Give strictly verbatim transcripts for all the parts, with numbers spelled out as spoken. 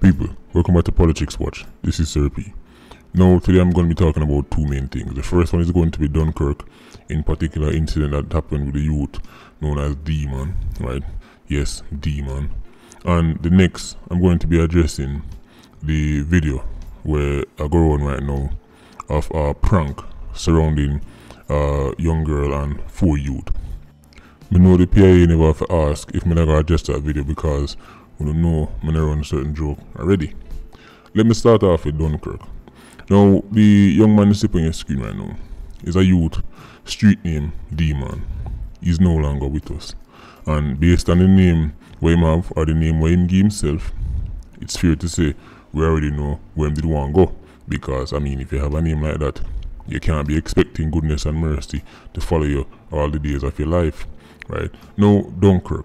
People, welcome back to Politics Watch. This is Sir P. Now, today I'm going to be talking about two main things. The first one is going to be Dunkirk, in particular incident that happened with the youth known as D-Man, right? Yes, D-Man. And the next, I'm going to be addressing the video where I go on right now of a prank surrounding a young girl and four youth. I know the P I A never have to ask if I'm going to address that video because we don't know I'm going to run a certain joke already. Let me start off with Dunkirk. Now, the young man is sitting on your screen right now is a youth, street name D-Man. He's no longer with us. And based on the name we have or the name we him give himself, it's fair to say we already know where him did want to go. Because, I mean, if you have a name like that, you can't be expecting goodness and mercy to follow you all the days of your life, right? Now, Dunkirk.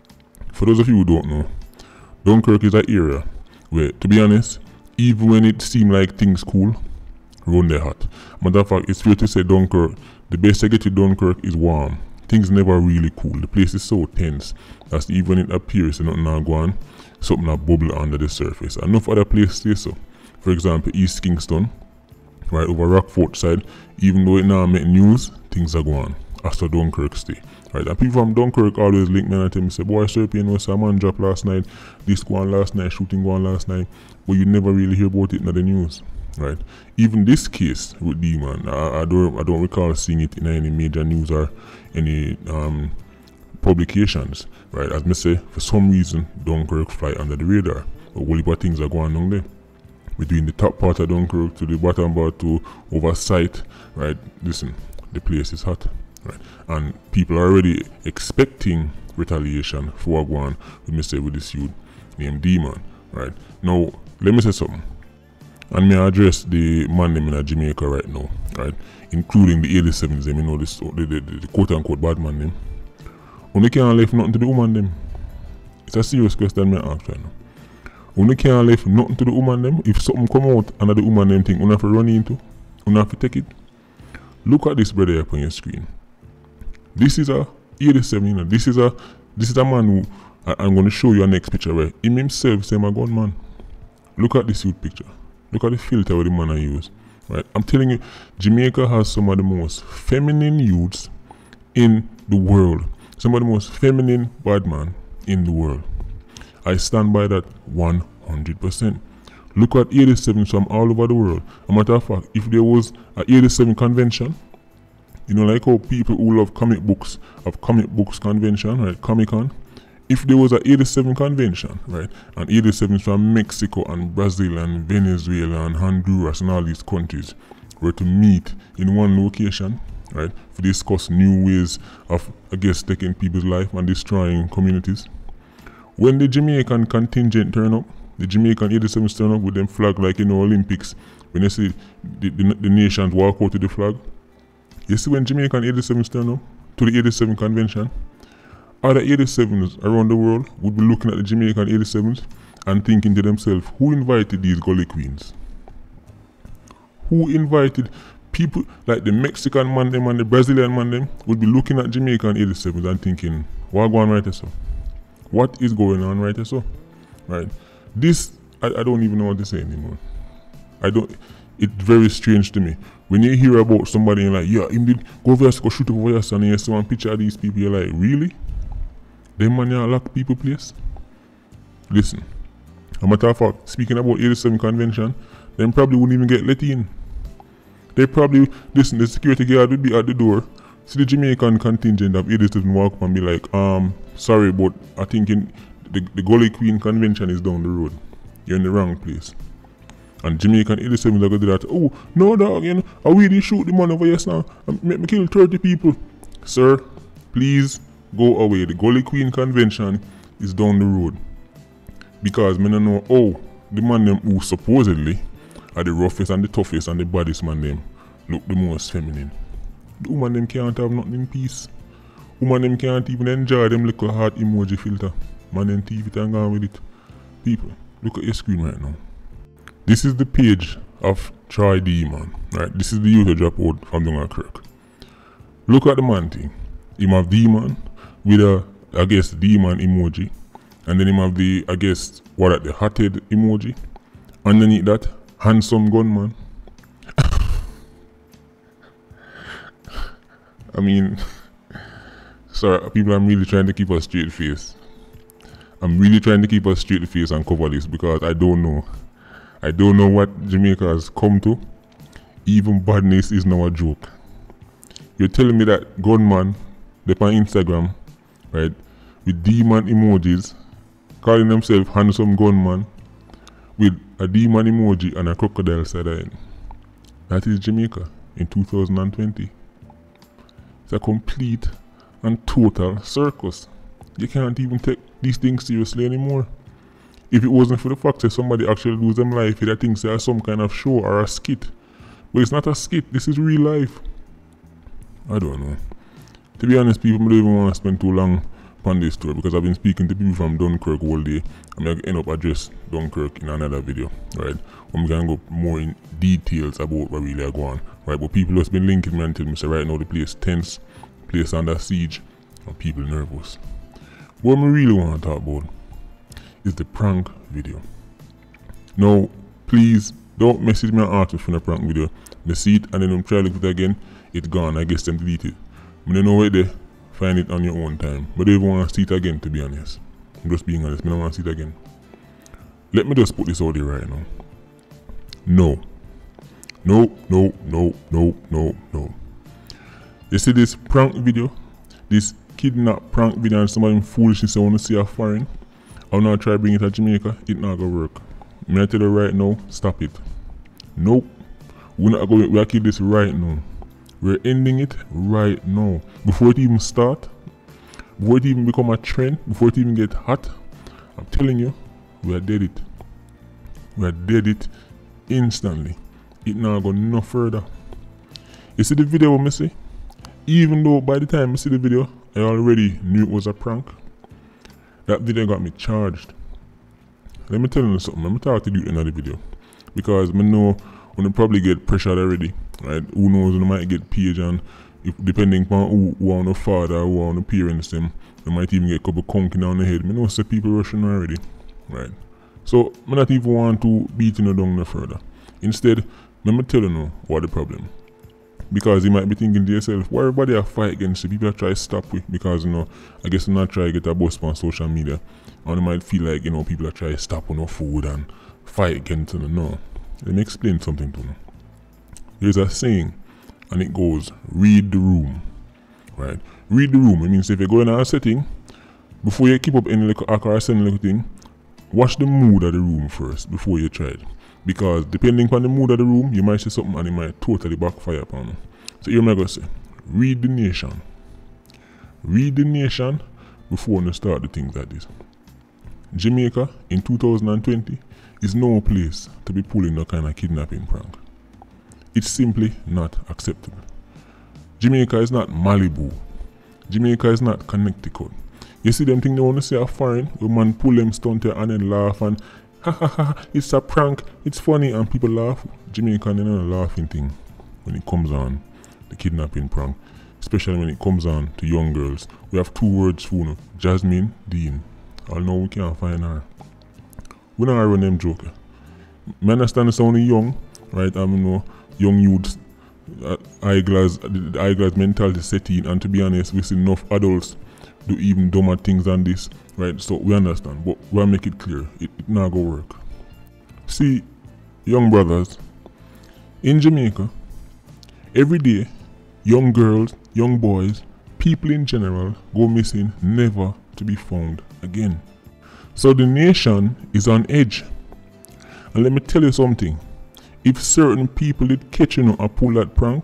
For those of you who don't know, Dunkirk is an area where, to be honest, even when it seemed like things cool, run there hot. Matter of fact, it's fair to say Dunkirk, the best I get to Dunkirk is warm. Things never really cool. The place is so tense that even when it appears that nothing not go on, something not bubble under the surface. Enough other places say so. For example, East Kingston, right over Rockfort side, even though it now make news, things are going on. As to Dunkirk stay. Right, and people from Dunkirk always link me and tell me, say, boy, Sir P, you know, some man dropped last night, this go on last night, shooting go on last night, but you never really hear about it in the news. Right. Even this case with D-Man, I, I don't I don't recall seeing it in any major news or any um publications. Right. As me say, for some reason Dunkirk fly under the radar. But whole heap of things are going on there. Between the top part of Dunkirk to the bottom part to oversight, right? Listen, the place is hot. Right. And people are already expecting retaliation for what going on with me say with this youth named D-Man. Right. Now, let me say something. And may I address the man them in Jamaica right now, right? Including the eighty-sevens, them, you know, this, the, the, the, the quote unquote bad man them. Only can't leave nothing to the woman them. It's a serious question me ask right now. Only can't leave nothing to the woman them. If something come out under the woman them thing, you have to run into, you have to take it. Look at this brother here on your screen. This is a eighty-seven, you know, this is a this is a man who I, I'm going to show you a next picture where him himself say my gunman. Look at this youth picture. Look at the filter where the man I use. Right? I'm telling you, Jamaica has some of the most feminine youths in the world. Some of the most feminine bad man in the world. I stand by that one hundred percent. Look at eighty-sevens from all over the world. As a matter of fact, if there was an eighty-seven convention, you know, like how people who love comic books have comic books convention, right? Comic Con. If there was an eighty-seven convention, right, and eighty-sevens from Mexico and Brazil and Venezuela and Honduras and all these countries were to meet in one location, right, to discuss new ways of, I guess, taking people's life and destroying communities. When the Jamaican contingent turn up, the Jamaican eighty-sevens turn up with them flag like in the Olympics, when they see the, the, the nations walk out to the flag, you see when Jamaican eighty-sevens turn up to the eighty-seven convention, other eighty-sevens around the world would be looking at the Jamaican eighty-sevens and thinking to themselves, who invited these gully queens? Who invited people like the Mexican man them and the Brazilian man them would be looking at Jamaican eighty-sevens and thinking, what going on right here so? What is going on right here so? Right? This, I, I don't even know what to say anymore. I don't, it's very strange to me. When you hear about somebody and like, yeah, him did go over here, go shoot over your son and you see one picture of these people, you're like, really? Them man ya lock people place? Listen, a matter of fact, speaking about eighty-seven convention, them probably wouldn't even get let in. They probably, listen, the security guard would be at the door, see the Jamaican contingent of eighty-seven walk up and be like, um, sorry, but I think in the, the Gully Queen convention is down the road. You're in the wrong place. And Jamaican eighty-seven are going to do that. Oh, no dog, you know, I really shoot the man over here now and make me kill thirty people. Sir, please go away. The Gully Queen convention is down the road. Because me don't know, oh, the man them who supposedly are the roughest and the toughest and the baddest man them look the most feminine. The woman them can't have nothing in peace. Woman them can't even enjoy them little heart emoji filter. Man them T V and gone with it. People, look at your screen right now. This is the page of Troy D-Man, right? This is the youth drop out from Dunkirk. Look at the man thing. Him have D-Man with a, I guess, D-Man emoji. And then him have the, I guess, what at the hearted emoji. Underneath that, handsome gunman. I mean, sorry, people, I'm really trying to keep a straight face. I'm really trying to keep a straight face and cover this because I don't know. I don't know what Jamaica has come to. Even badness is now a joke. You're telling me that gunman, they on Instagram, right, with demon emojis, calling themselves handsome gunman, with a demon emoji and a crocodile side eye. That is Jamaica in two thousand twenty. It's a complete and total circus. You can't even take these things seriously anymore. If it wasn't for the fact that somebody actually lose them life, they think it's some kind of show or a skit. But it's not a skit, this is real life. I don't know. To be honest, people, I don't even want to spend too long on this story because I've been speaking to people from Dunkirk all day. I'm going to end up address Dunkirk in another video, right? I'm going to go more in details about what really are going on, right? But people have been linking me and telling me, so right now the place tense, place under siege, and people nervous. What I really want to talk about is the prank video. Now, please don't message me and ask me for the prank video. I see it and then I'm trying to look at it again, it's gone. I guess them delete it. I don't know where they find it on your own time. But I don't want to see it again, to be honest. I'm just being honest, I don't want to see it again. Let me just put this out there right now. No. No, no, no, no, no, no. You see this prank video? This kidnap prank video and somebody foolishness I want to see a foreign. I'll not try to bring it to Jamaica, it not gonna work. Me I tell you right now, stop it. Nope. We're not going we are kill this right now. We're ending it right now. Before it even start, before it even become a trend, before it even get hot, I'm telling you, we are dead it. We are dead it instantly. It not go no further. You see the video what me say? Even though by the time I see the video, I already knew it was a prank. That video got me charged. Let me tell you something. Let me talk to you in another video. Because I know when probably get pressured already. Right? Who knows when they might get page and if depending on who, who on the father, who on the parents them, they might even get a couple conking on the head. I know some people rushing already. Right? So I not even want to beat you down no further. Instead, let me tell you now what the problem. Because you might be thinking to yourself, why everybody a fight against the people that try to stop with? Because, you know, I guess they're not try to get a boost on social media. And they might feel like, you know, people that try to stop on no food and fight against them. No. Let me explain something to you. There's a saying, and it goes, read the room. Right? Read the room. It means if you go in a setting, before you keep up any little act or send little thing, watch the mood of the room first before you try it. Because depending on the mood of the room, you might say something and it might totally backfire upon you. So here I'm going to say, read the nation. Read the nation before you start the things like this. Jamaica in two thousand twenty is no place to be pulling no kind of kidnapping prank. It's simply not acceptable. Jamaica is not Malibu. Jamaica is not Connecticut. You see them thing they want to say a foreign, the man pull them stunt and then laugh and ha ha ha, it's a prank, it's funny and people laugh. Jamaica is not a laughing thing when it comes on the kidnapping prank. Especially when it comes on to young girls. We have two words for you, Jasmine Dean. I know we can't find her. We don't run them joker. I understand it's only young, right? I mean, know, young youths, uh, eyeglass, the eyeglass mentality set in, and to be honest, we see enough adults do even dumber things than this, right? So we understand, but we'll make it clear, it, it not go work. See, young brothers, in Jamaica, every day, young girls, young boys, people in general go missing, never to be found again. So the nation is on edge. And let me tell you something, if certain people did catch you know, and pull that prank,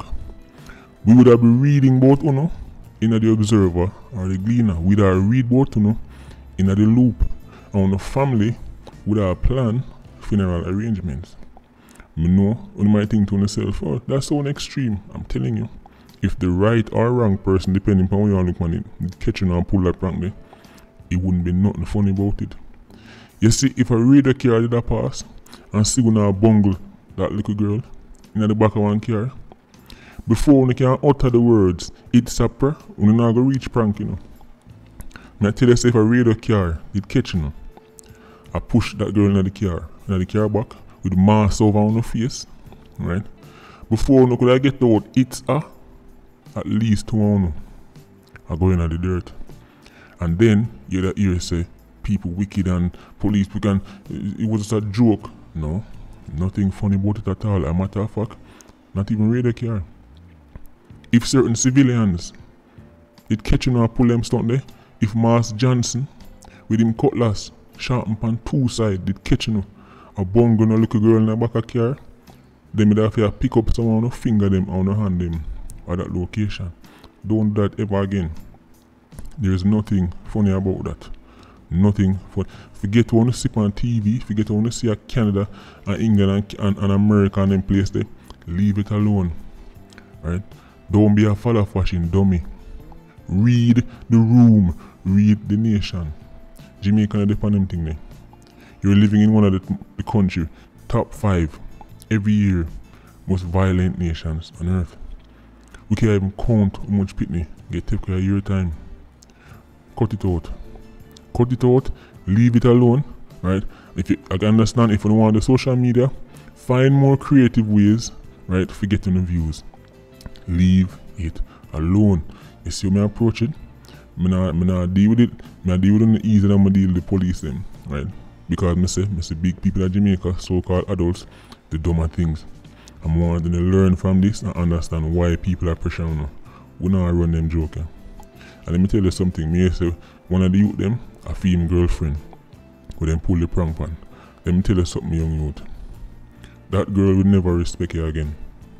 we would have been reading about you know, in the Observer or the Gleaner. We'd have read about you know, in the Loop. And the family would have planned funeral arrangements. You know, you might think to yourself, oh, that's so extreme. I'm telling you, if the right or wrong person, depending on how you look on it, catch you know, and pull that prank there, it wouldn't be nothing funny about it. You see, if a radar car did a pass and see when I bungle that little girl in the back of one car, before you can utter the words, it's a prayer, you're not going to reach prank, you know. I tell you, if a radar car did catch you know, I push that girl in the car, in the car back, with mask over on her face, right? Before no could I get out, it's a at least two on I go in the dirt. And then you that hear say people wicked and police we can it was just a joke. No, nothing funny about it at all. A matter of fact, not even radar care. If certain civilians it catch you and pull them stunt there, if Mars Johnson with him cutlass sharpen on two sides did catch you a bung gonna look a girl in the back of car, then would have to pick up someone and finger them or hand them at that location. Don't do that ever again. There is nothing funny about that. Nothing funny. Forget to want to see on T V, forget to want to see a Canada and England and, and, and America and them place there. Leave it alone. Right? Don't be a follow fashion dummy. Read the room. Read the nation. Jamaica and the them thing there. You're living in one of the, the country top five every year most violent nations on earth. We can't even count how much pitney get take a year time. Cut it out. Cut it out. Leave it alone. Right? If you I can understand if you don't want the social media, find more creative ways, right, for getting the views. Leave it alone. You see how I approach it? I not, I not deal with it. I deal with it easier than I deal with the police them. Right? Because I say, I say big people in Jamaica, so-called adults, the dumber things. I'm wanting to learn from this and understand why people are pressuring us. We not run them joking. And let me tell you something, me say one of the youth them, a female girlfriend, who then pull the prank pan. Let me tell you something, young youth. That girl will never respect you again.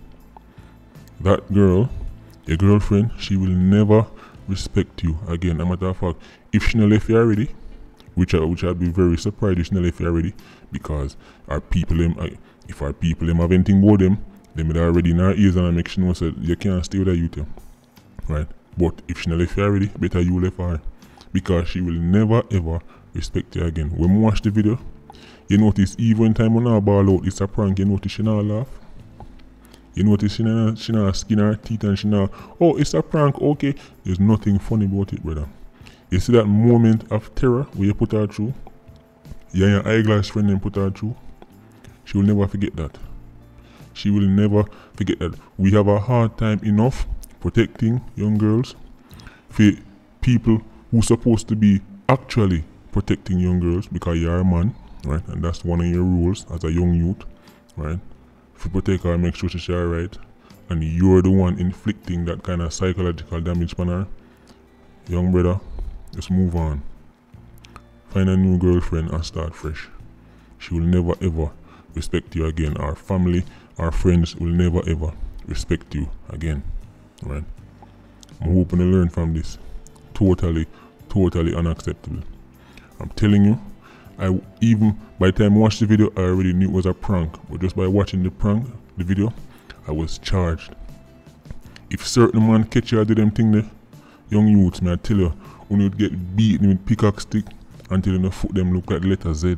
That girl, your girlfriend, she will never respect you again. As a matter of fact, if she not left you already, which I which I'd be very surprised if she not left you already, because our people them, if our people them have anything about them, they may already in our ears and make sure know so you can't stay with that youth, right? But if she not left you already, better you left her, because she will never ever respect you again. When we watch the video, you notice even time when I ball out, it's a prank. You notice she not laugh. You notice she not she not skin her teeth and she not, oh, it's a prank. Okay, there's nothing funny about it, brother. You see that moment of terror where you put her through? Yeah, your eyeglass friend and put her through. She will never forget that. She will never forget that. We have a hard time enough protecting young girls for people who supposed to be actually protecting young girls, because you're a man, right? And that's one of your rules as a young youth, right? If you protect her, make sure she's alright, and you're the one inflicting that kind of psychological damage on her. Young brother, just move on. Find a new girlfriend and start fresh. She will never ever respect you again. Our family, our friends will never ever respect you again. Right? I'm hoping to learn from this. Totally, totally unacceptable. I'm telling you, I even by the time I watched the video, I already knew it was a prank. But just by watching the prank, the video, I was charged. If certain man catch you and do them thing there, young youths, may I tell you, when you get beaten with pickaxe stick until the foot them look like the letter Z.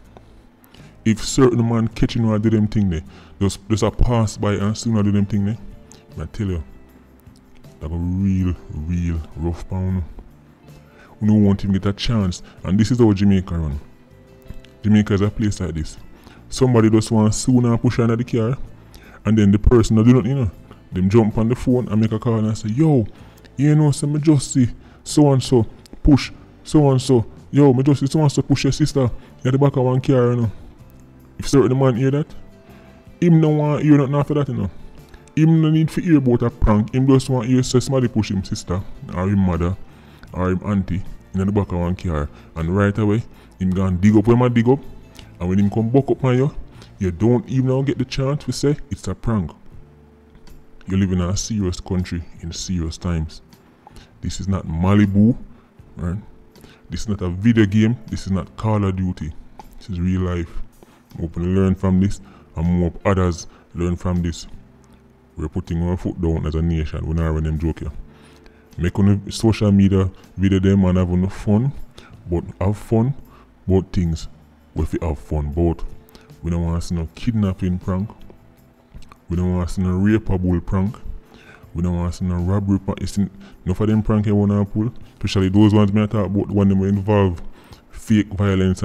If certain man catching you and do them thing there, just, just a pass by and soon I do them thing there, may I tell you, that's a real, real rough pound. We don't want him to get a chance. And this is how Jamaica run. Jamaica is a place like this. Somebody just want to soon and push under the car, and then the person that do nothing, you know, them jump on the phone and make a call and say, yo, you know, so me just see so and so push so and so. Yo, me just see so and so push your sister at the back of one car, you know. If certain man hear that, him no want hear nothing after that, you know. Him no need to hear about a prank. Him just want hear say somebody push him sister or him mother or him auntie in the back of one car, and right away him gonna dig up where man dig up, and when him come back up on you, you don't even get the chance to say it's a prank. You live in a serious country in serious times. This is not Malibu, right? This is not a video game. This is not Call of Duty. This is real life. I'm hoping to learn from this, and more others learn from this. We're putting our foot down as a nation. We're not running them joke here. Make on the social media video them and have enough fun, but have fun both things. If we have fun both. We don't want to see no kidnapping prank. We don't want to see no rape or bull prank. We don't want to see no robbery prank. It's enough of them prank you want to pull. Especially those ones me talk about, the one that involve fake violence and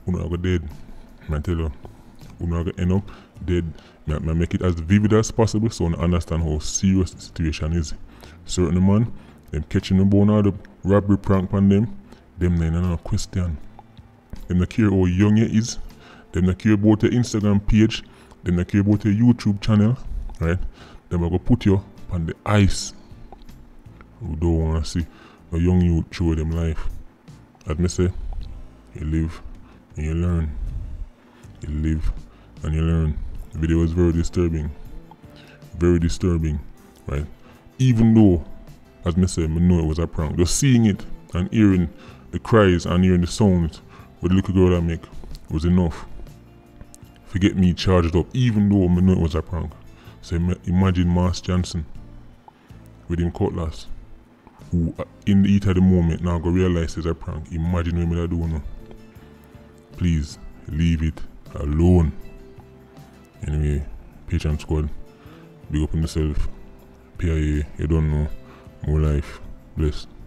Uno are go dead. I tell you, uno are go end up dead. I make it as vivid as possible so I understand how serious the situation is. Certain man, them catching the bone out of the robbery prank on them, them then no question. Them not care how young you is. Them not care about your Instagram page. Them not care about your YouTube channel. Right? Them are go put you on the ice. We don't want to see a young youth through them life. As me say, you live and you learn. You live and you learn. The video was very disturbing. Very disturbing. Right? Even though, as me say, I know it was a prank. Just seeing it and hearing the cries and hearing the sounds with the little girl I make was enough to get me charged up, even though I know it was a prank. So imagine Mars Johnson with him cutlass, who in the heat of the moment now go realize it's a prank. Imagine what I do now. Please leave it alone. Anyway, Patreon squad, big up on yourself. P I A, you don't know, more life, blessed.